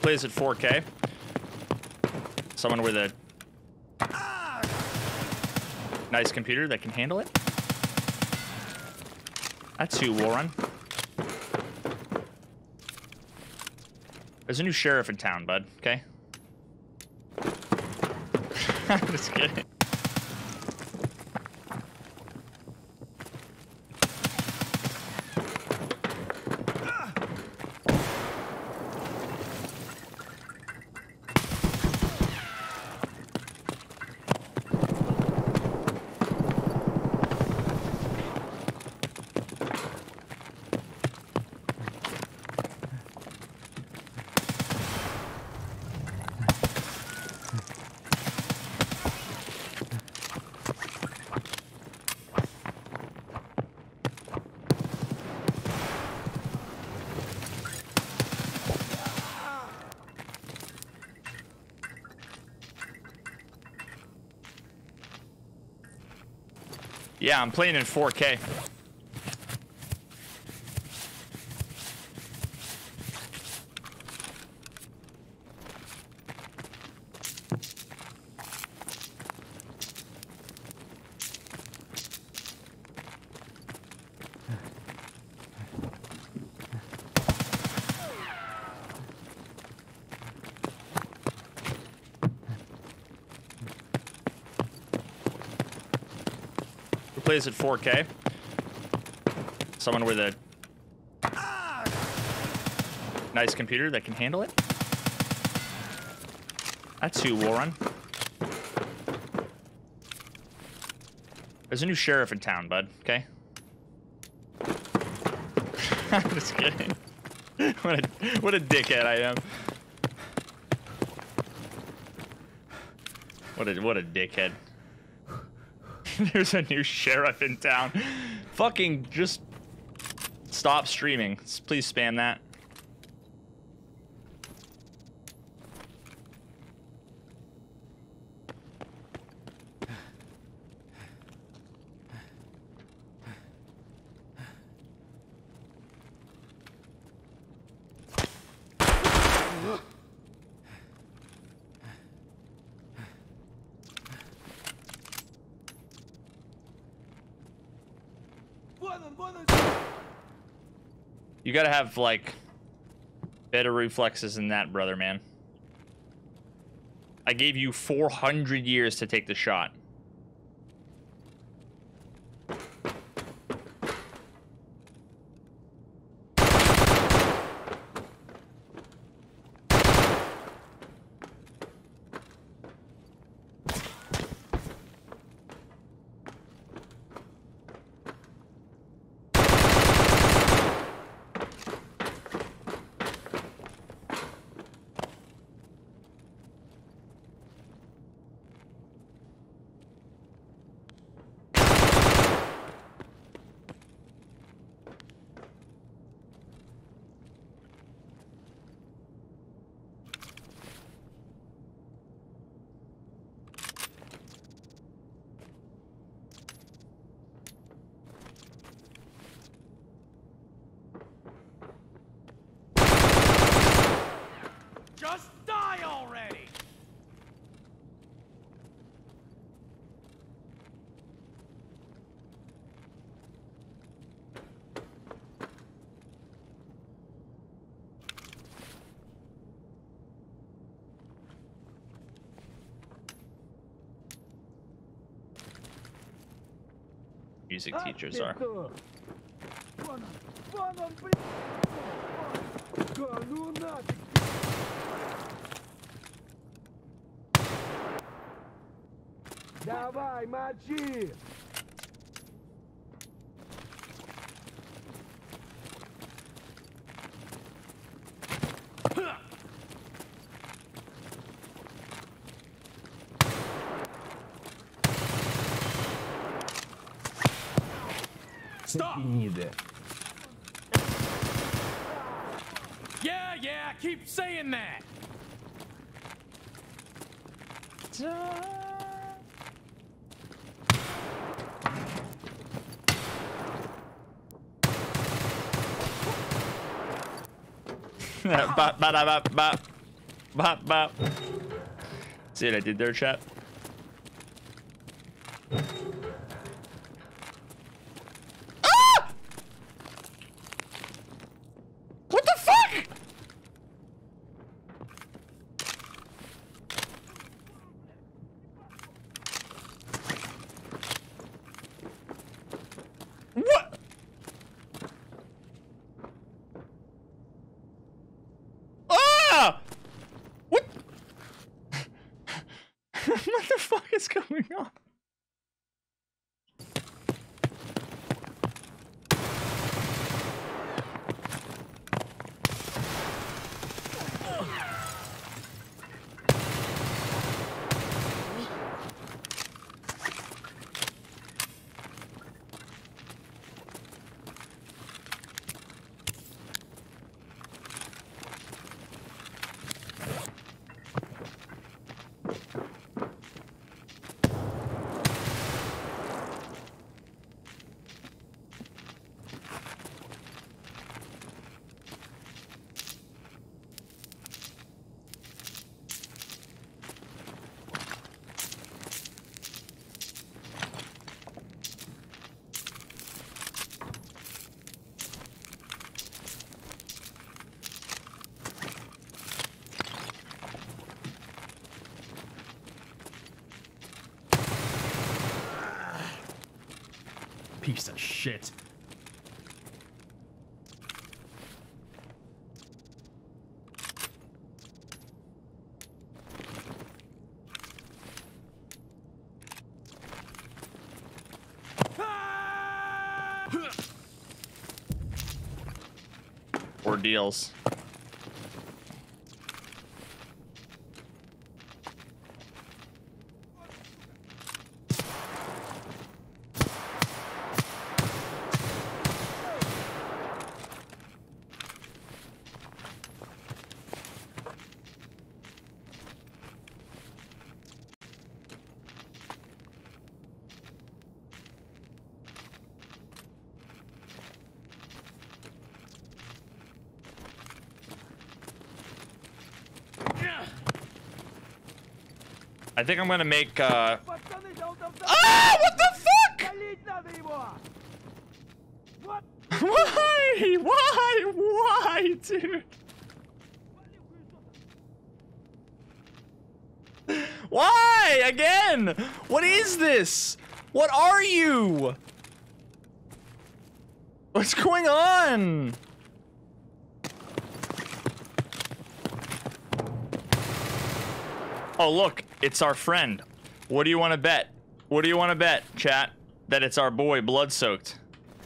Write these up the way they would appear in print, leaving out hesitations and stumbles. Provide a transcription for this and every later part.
plays at 4K? Someone with a nice computer that can handle it? That's you, Warren. There's a new sheriff in town, bud, okay? I'm just kidding. Yeah, I'm playing in 4K. Plays at 4K. Someone with a nice computer that can handle it. That's you, Warren. There's a new sheriff in town, bud, okay? I'm just kidding. What a dickhead I am. What a dickhead. There's a new sheriff in town. Fucking just stop streaming. Please spam that. You gotta have, like, better reflexes than that, brother, man. I gave you 400 years to take the shot. Just die already! Music teachers are. Давай, мочи! Stop! Yeah, keep saying that! Bop, bop, bop, bop. Bop, bop. See what I did there, chat? Ah! What the fuck? What? Ah! What? What the fuck is going on? Piece of shit. Ordeals. I think I'm gonna make Ah! What the fuck? Why? Why, dude? Why? Again? What is this? What are you? What's going on? Oh, look, it's our friend. What do you want to bet? What do you want to bet, chat? That it's our boy, Blood-Soaked.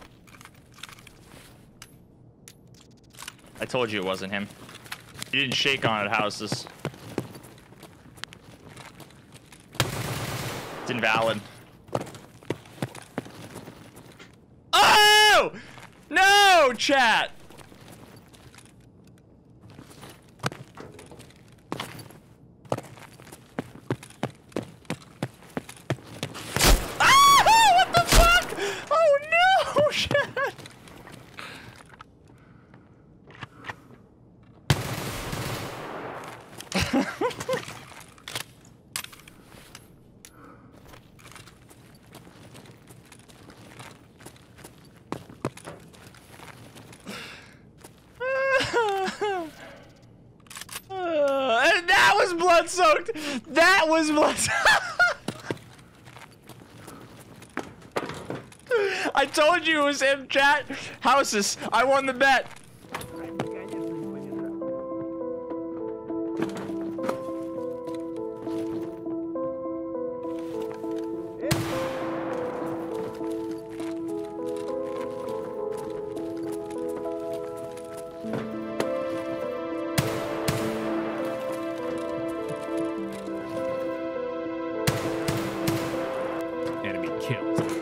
I told you it wasn't him. You didn't shake on it, houses. It's invalid. Oh! No, chat! That was blood-soaked. That was blood-soaked. I told you it was him, chat. Houses, I won the bet. Enemy killed.